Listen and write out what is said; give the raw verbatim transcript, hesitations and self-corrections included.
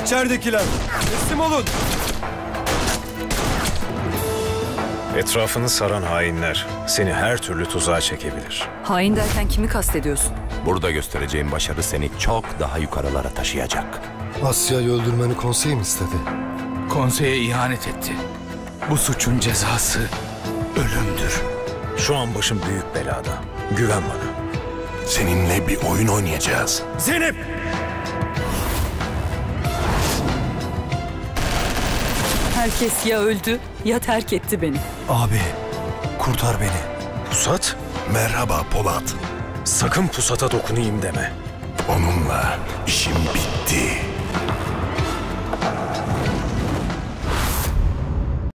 İçeridekiler, teslim olun. Etrafını saran hainler seni her türlü tuzağa çekebilir. Hain derken kimi kastediyorsun? Burada göstereceğim başarı seni çok daha yukarılara taşıyacak. Asya'yı öldürmeni konsey mi istedi? Konseye ihanet etti. Bu suçun cezası ölümdür. Şu an başım büyük belada. Güven bana. Seninle bir oyun oynayacağız. Zeynep! Herkes ya öldü ya terk etti beni. Abi, kurtar beni. Pusat? Merhaba Polat. Sakın pusata dokunayım deme. Onunla işim bitti.